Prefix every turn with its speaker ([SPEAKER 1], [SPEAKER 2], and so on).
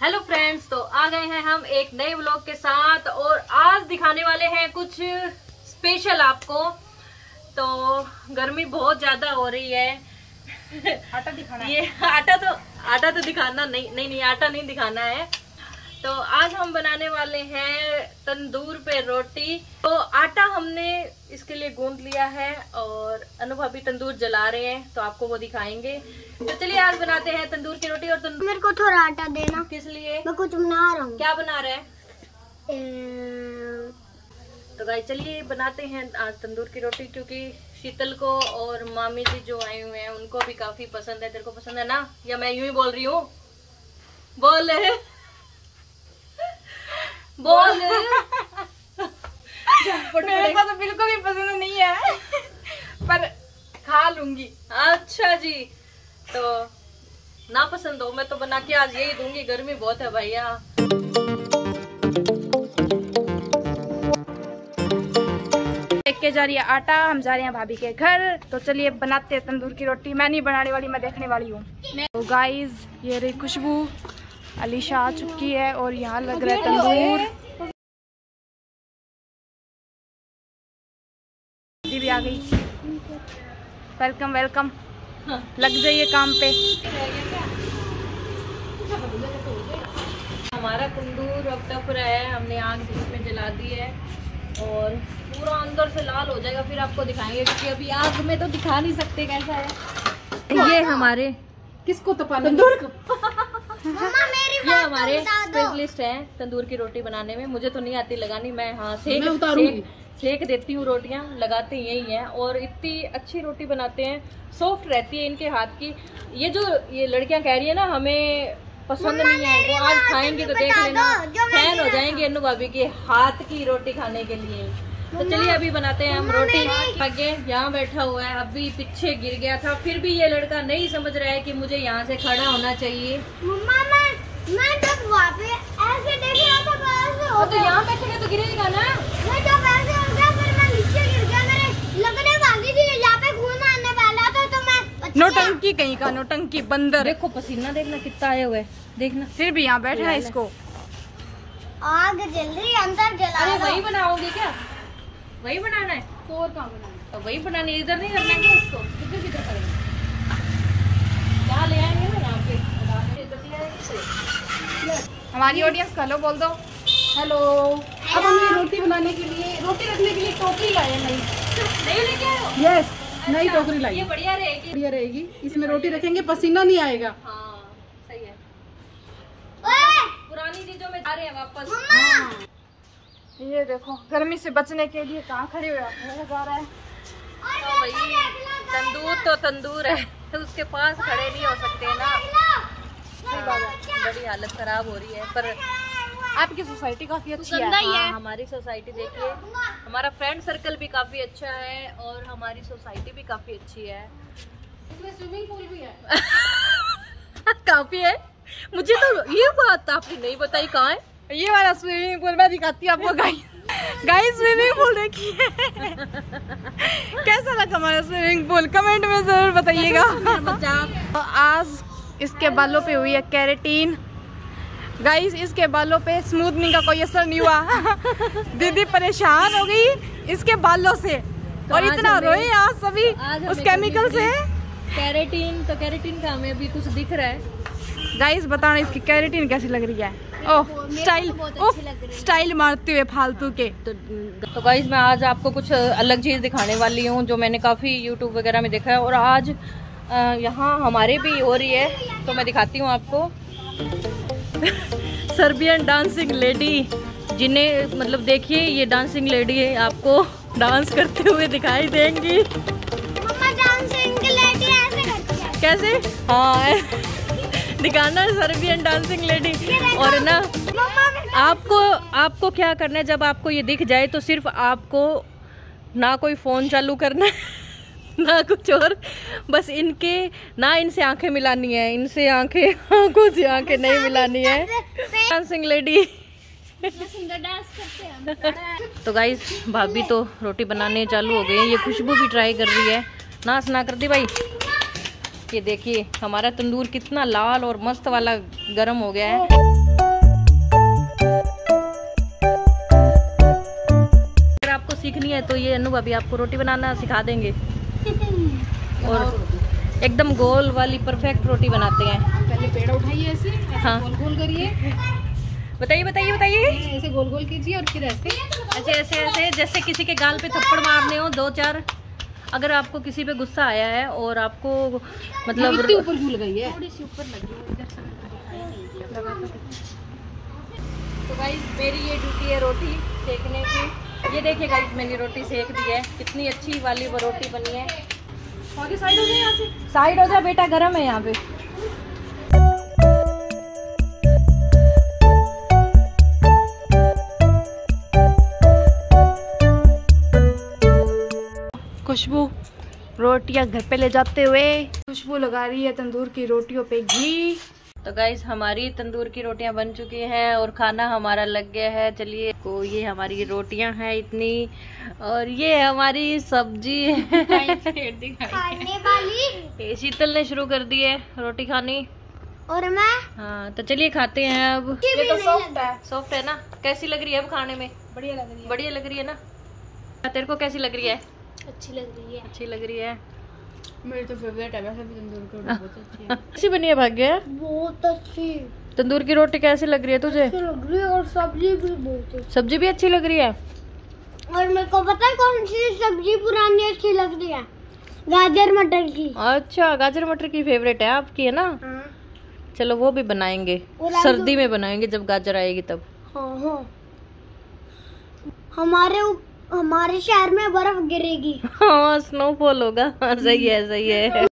[SPEAKER 1] Hello friends, तो आ गए हैं हम एक नए व्लॉग के साथ और आज दिखाने वाले हैं कुछ स्पेशल आपको। तो गर्मी बहुत ज्यादा हो रही है।
[SPEAKER 2] आटा दिखाना
[SPEAKER 1] ये आटा तो दिखाना नहीं आटा नहीं दिखाना है। तो आज हम बनाने वाले हैं तंदूर पे रोटी। तो आटा हमने इसके लिए गूंद लिया है और अनुभवी तंदूर जला रहे हैं, तो आपको वो दिखाएंगे। तो चलिए आज बनाते हैं तंदूर की रोटी। और तंदूर
[SPEAKER 2] मेरे को थोड़ा आटा देना।
[SPEAKER 1] किस लिए?
[SPEAKER 2] मैं कुछ बना रहा हूँ।
[SPEAKER 1] क्या बना रहे हैं? तो गाइस चलिए बनाते हैं आज तंदूर की रोटी, क्योंकि शीतल को और मामी जी जो आए हुए हैं उनको भी काफी पसंद है। तेरे को पसंद है ना, या मैं यूं ही बोल रही हूँ? बोल बोल।
[SPEAKER 2] मेरे को तो बिल्कुल भी पसंद नहीं है, पर खा लूंगी।
[SPEAKER 1] अच्छा जी, तो ना पसंद हो मैं तो बना के आज यही दूंगी। गर्मी बहुत है भैया।
[SPEAKER 2] लेके जा रही है आटा, हम जा रहे हैं भाभी के घर। तो चलिए बनाते हैं तंदूर की रोटी। मैं नहीं बनाने वाली, मैं देखने वाली हूँ। तो गाइस ये रही खुशबू, अलीशा आ चुकी है और यहाँ लग रहा है तंदूर। दीदी भी आ गई। Welcome welcome. लग जाइए काम पे।
[SPEAKER 1] हमारा तंदूर अब तक रहा है, हमने आग में जला दी है और पूरा अंदर से लाल हो जाएगा, फिर आपको दिखाएंगे, क्योंकि अभी आग में तो दिखा नहीं सकते कैसा है। ये हमारे
[SPEAKER 2] किसको तो
[SPEAKER 1] तंदूर ये हमारे स्पेशलिस्ट हैं तंदूर की रोटी बनाने में। मुझे तो नहीं आती लगानी, मैं हाँ सेक देती हूँ। रोटियां लगाते यही हैं और इतनी अच्छी रोटी बनाते हैं, सॉफ्ट रहती है इनके हाथ की। ये लड़कियां कह रही है ना हमें पसंद नहीं है, वो आज खाएंगे तो देख लेना, फैन हो जाएंगे अनु भाभी के हाथ की रोटी खाने के लिए। तो चलिए अभी बनाते हैं हम रोटी। आगे यहाँ बैठा हुआ है, अभी पीछे गिर गया था, फिर भी ये लड़का नहीं समझ रहा है कि मुझे यहाँ से खड़ा होना चाहिए।
[SPEAKER 2] मैं जब वहाँ पे ऐसे देख रहा था
[SPEAKER 1] तो यहाँ बैठेगा तो गिरेगा ना।
[SPEAKER 2] मैं जब ऐसे हो गया, फिर मैं नीचे गिर गया। मेरे लगने वाली थी, यहाँ पे खून आने वाला था, तो मैं नौटंकी कहीं का, नौटंकी बंदर।
[SPEAKER 1] देखो पसीना देखना कितना आया हुआ है, देखना।
[SPEAKER 2] फिर भी यहाँ बैठा है। इसको आग जल रही, अंदर जला।
[SPEAKER 1] अरे वही बनाओगे क्या? वही बनाना है?
[SPEAKER 2] और कहाँ बनाना है?
[SPEAKER 1] तो वही बनानी, इधर नहीं करना है इसको। किधर करेंगे? क्या ले आएंगे ना यहाँ पे।
[SPEAKER 2] हमारी ऑडियंस हेलो बोल दो। हेलो। अब हम ये रोटी बनाने के लिए, रोटी रखने के लिए टोकरी लाए।
[SPEAKER 1] नहीं लेके आए हो?
[SPEAKER 2] यस, नई टोकरी लाई।
[SPEAKER 1] ये बढ़िया रहेगी।
[SPEAKER 2] इसमें रोटी रखेंगे, पसीना नहीं आएगा।
[SPEAKER 1] हाँ सही है। पुरानी चीजों में जा रहे हैं वापस।
[SPEAKER 2] हाँ। ये देखो गर्मी से बचने के लिए कहाँ खड़े हुए जा रहा है।
[SPEAKER 1] तो भाई तंदूर तो तंदूर है, तो उसके पास खड़े नहीं हो सकते ना। बड़ी हालत खराब हो रही है। पर
[SPEAKER 2] आपकी सोसाइटी काफी अच्छी है।
[SPEAKER 1] हाँ, हमारी सोसाइटी देखिए, हमारा फ्रेंड सर्कल भी काफी अच्छा है और हमारी सोसाइटी भी काफी अच्छी है।
[SPEAKER 2] इसमें स्विमिंग पूल भी है।
[SPEAKER 1] काफी है। मुझे तो ये बात आपने नहीं बताई, कहाँ है
[SPEAKER 2] ये वाला स्विमिंग पूल? मैं दिखाती हूँ आपको। गाइस स्विमिंग पूल देखिए। कैसा लगा हमारा स्विमिंग पूल? कमेंट में जरूर बताइएगा। तो आज इसके बालों पे हुई है केराटिन। गाइस इसके बालों पे स्मूथनिंग का कोई असर नहीं हुआ। दीदी परेशान हो गई इसके बालों से,
[SPEAKER 1] तो
[SPEAKER 2] और इतना रोए आज सभी उस केमिकल से।
[SPEAKER 1] केराटिन का हमें अभी कुछ दिख रहा है।
[SPEAKER 2] गाइस बताना इसकी केराटिन कैसी लग रही है? ओह स्टाइल मारते हुए फालतू के।
[SPEAKER 1] तो गाइस मैं आज आपको कुछ अलग चीज दिखाने वाली हूँ, जो मैंने काफी यूट्यूब वगैरह में देखा है और आज यहाँ हमारे भी हो रही है, तो मैं दिखाती हूँ आपको। सर्बियन डांसिंग लेडी, जिन्हें मतलब देखिए ये डांसिंग लेडी है, आपको डांस करते हुए दिखाई देंगी।
[SPEAKER 2] मम्मा डांसिंग लेडी ऐसे करती है।
[SPEAKER 1] कैसे? हाँ दिखाना सर्बियन डांसिंग लेडी। और ना आपको क्या करना है, जब आपको ये दिख जाए तो सिर्फ आपको ना कोई फोन चालू करना है ना कुछ और, बस इनसे आंखें मिलानी है, इनसे आंखों से आंखें नहीं मिलानी है। Dancing lady. तो गाइस भाभी तो रोटी बनाने चालू हो गई, ये खुशबू भी ट्राई कर रही है। नाच ना कर दी भाई। ये देखिए हमारा तंदूर कितना लाल और मस्त वाला गरम हो गया है। है तो ये अनु भाभी आपको रोटी बनाना सिखा देंगे। और एकदम गोल वाली परफेक्ट रोटी बनाते हैं।
[SPEAKER 2] पहले पेड़ा उठाइए ऐसे,
[SPEAKER 1] हाँ।
[SPEAKER 2] गोल गोल करिए।
[SPEAKER 1] बताइए बताइए बताइए।
[SPEAKER 2] ऐसे गोल गोल कीजिए और फिर ऐसे
[SPEAKER 1] ऐसे ऐसे जैसे किसी के गाल पे थप्पड़ मारने हो 2-4। अगर आपको किसी पे गुस्सा आया है और आपको मतलब
[SPEAKER 2] इतनी ऊपर क्यों लगाई है?
[SPEAKER 1] थोड़ी सी ऊपर लगी है इधर से। तो गाइस मेरी ये ड्यूटी है रोटी सेकने की। ये देखिए गाइस मैंने रोटी सेक दी है, कितनी अच्छी वाली वो रोटी बनी है।
[SPEAKER 2] साइड हो जाए, यहाँ से
[SPEAKER 1] साइड हो जा बेटा, गरम है यहाँ पे। खुशबू रोटियां घर पे ले जाते हुए,
[SPEAKER 2] खुशबू लगा रही है तंदूर की रोटियों पे घी।
[SPEAKER 1] तो गाइस हमारी तंदूर की रोटियां बन चुकी हैं और खाना हमारा लग गया है। चलिए को ये हमारी रोटियां हैं इतनी, और ये हमारी सब्जी है
[SPEAKER 3] खाने वाली।
[SPEAKER 1] शीतल ने शुरू कर दी है रोटी खानी
[SPEAKER 3] और मैं।
[SPEAKER 1] हाँ तो चलिए खाते हैं अब।
[SPEAKER 2] ये तो सॉफ्ट है।
[SPEAKER 1] सॉफ्ट है ना? कैसी लग रही है अब खाने में?
[SPEAKER 2] बढ़िया लग रही है।
[SPEAKER 1] बढ़िया लग रही है ना? तेरे को कैसी लग रही है?
[SPEAKER 3] अच्छी लग रही है।
[SPEAKER 1] अच्छी लग रही है।
[SPEAKER 2] मेरी तो फेवरेट है वैसे भी तंदूर की रोटी, बहुत अच्छी है।
[SPEAKER 1] कैसी बनी है भाग्य?
[SPEAKER 3] बहुत अच्छी
[SPEAKER 1] तंदूर की रोटी कैसी लग रही है तुझे?
[SPEAKER 3] लग रही है और सब्जी भी बहुत अच्छी।
[SPEAKER 1] सब्जी भी अच्छी लग रही है।
[SPEAKER 3] और मेरे को पता है कौन सी सब्जी पुरानी अच्छी लग रही है? गाजर मटर की।
[SPEAKER 1] अच्छा गाजर मटर की फेवरेट है आपकी, है ना?
[SPEAKER 3] हाँ।
[SPEAKER 1] चलो वो भी बनाएंगे, सर्दी में बनाएंगे जब गाजर आएगी तब।
[SPEAKER 3] हाँ हाँ। हमारे शहर में बर्फ गिरेगी।
[SPEAKER 1] हाँ स्नोफॉल होगा। हाँ, सही है सही है।